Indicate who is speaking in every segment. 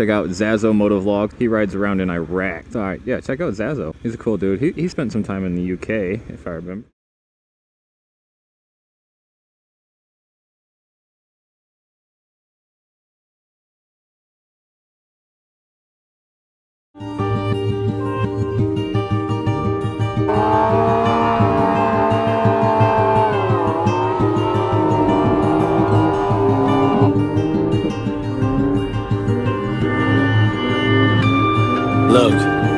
Speaker 1: check out Zazo MotoVlog. He rides around in Iraq. Alright, yeah, check out Zazo. He's a cool dude. He spent some time in the UK, if I remember.
Speaker 2: Look,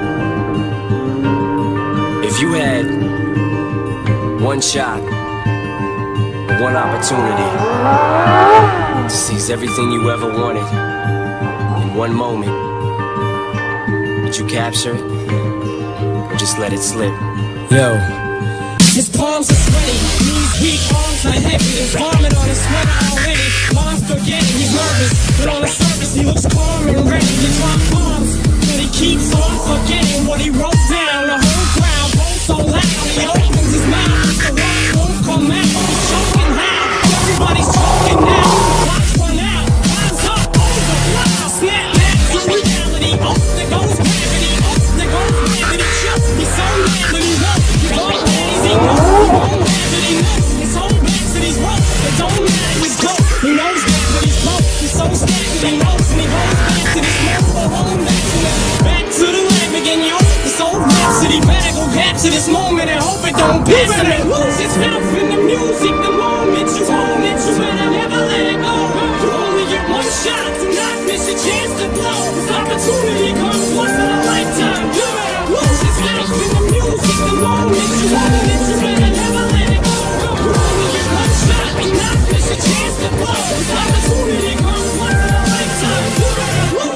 Speaker 2: if you had one shot, one opportunity to seize everything you ever wanted in one moment, would you capture it or just let it slip? Yo.
Speaker 3: His palms are sweaty, knees weak, arms are heavy. His vomit on his sweater already. Mom's forgetting, he's nervous, but on the surface he looks calm and ready to drop bombs. But he keeps on forgetting what he wrote down. The whole crowd goes so loud, he opens his mouth, the rock won't come out. He's choking how? Everybody's choking now. Clocks run out, time's up, over, fly, snap back to reality. Oh, there goes gravity, oh, there goes gravity. Just be so mad when he won't. He's all mad as he knows, he won't have it, he knows. His whole back to these ropes, it don't matter, he's broke. He knows that, but he's broke. He's so stacked that he knows, and he goes back to this smoke for home. Back to the lab again, yo. This old rhapsody, better go capture this moment and hope it don't pass him and lose yourself in the music. The moment you own it, you better never let it go. You only get one shot, do not miss a chance to blow. This opportunity comes once in a lifetime. You better lose yourself in the music. The moment you own it, you better never let it go. You only get one shot, do not miss a chance to blow. This opportunity comes once in a lifetime. You better lose.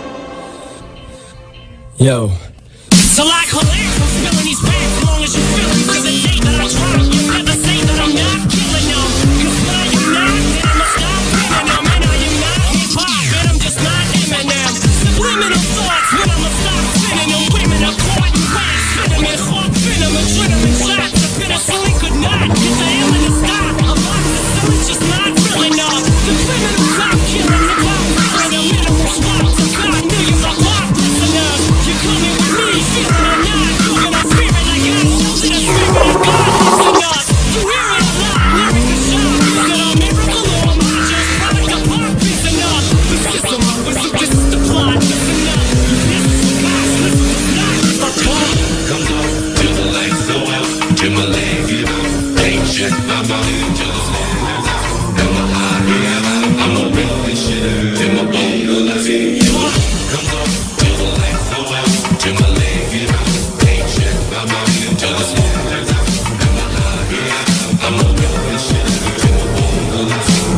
Speaker 2: Yo.
Speaker 3: So like relax, I'm spilling these facts as long as you feel it. Cause the day that I drop, you never say that I'm not killing them. Cause when I am not, then I'ma stop winning them. And I am not hip-hop, and I'm just not Eminem. Subliminal thoughts when I'ma stop spinning them. Women are caught in wax, spinning them. Hawk venom, adrenaline shots. A penicillin could not get the alien to stop. A box of silence just not real enough. The criminals I'm killing, the clock killing, the minimal swap. To God, millions of pop listeners. You're coming with me, feeling or not. You're gonna fear it like I told you. The spirit of God listen us. You hear it a lot, lyric is sharp. Is it a miracle or am I just product of pop? Listen up, the system up. So this is the plot, listen up. This is the guys, listen, it's not the plot.
Speaker 4: Come on, till the lights go out, till my leg get out. Ain't shit, I'm out till the sun goes out. And my heart get out, I'ma rip this shit out till my bone go like it. Come on, till the lights go out, till my leg get out. Ain't shit, I'm out till the sun goes out. And my heart get out, I'ma rip this shit out till my bone go like it.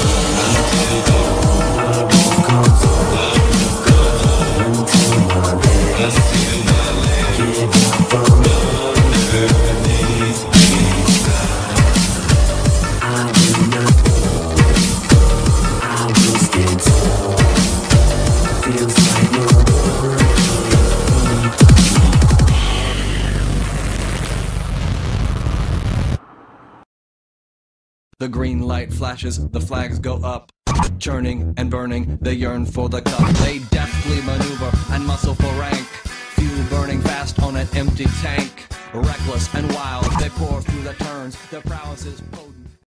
Speaker 4: I see my leg from underneath me.
Speaker 5: The green light flashes, the flags go up. Churning and burning, they yearn for the cup. They deftly maneuver and muscle for rank. Fuel burning fast on an empty tank. Reckless and wild, they pour through the turns. Their prowess is